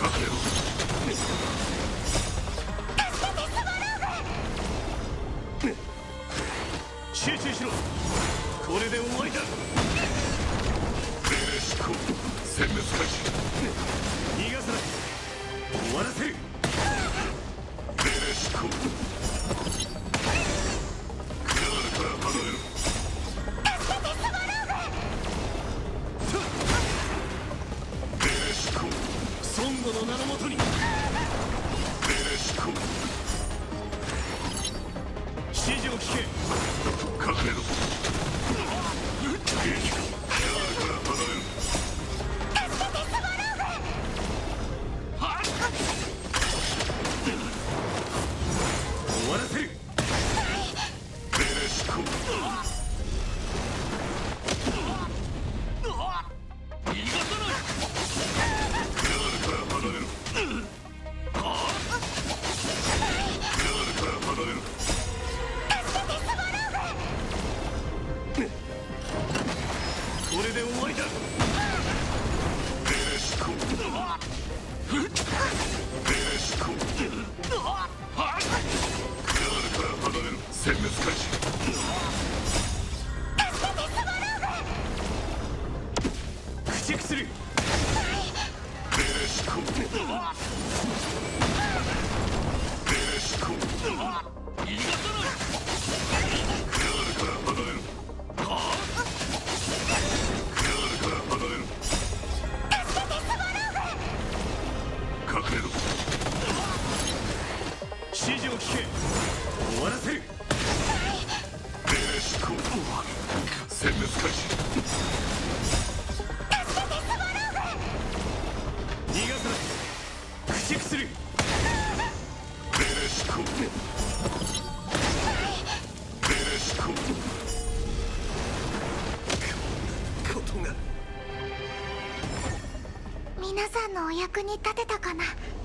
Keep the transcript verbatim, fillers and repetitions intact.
れろ。 集中しろ。これで終わりだ。 ベレシコ殲滅開始。 逃がさない。終わらせる。 ベレシコクラールから離れろ。ベレシコ孫悟の名のもとに。 ベレシコ指示を聞け。 隠れろ。クラールから離れろ。 終わらせる。 ベレシコクラールから離れろ。クラールから離れろ。 これで終わりだ。 ベレシコベレシコクラールから離れろ。殲滅開始。 駆逐する。 ベレシコベレシコクラールから離れろ。クラールから離れろ。隠れろ。 指示を聞け。終わらせる。 ベレシコ殲滅開始。 逃がさない。駆逐する。 ベレシコベレシコことが。 皆さんのお役に立てたかな。